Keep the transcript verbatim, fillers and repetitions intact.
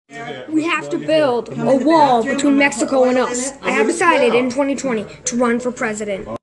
We have to build a wall between Mexico and us. I have decided in twenty twenty to run for president.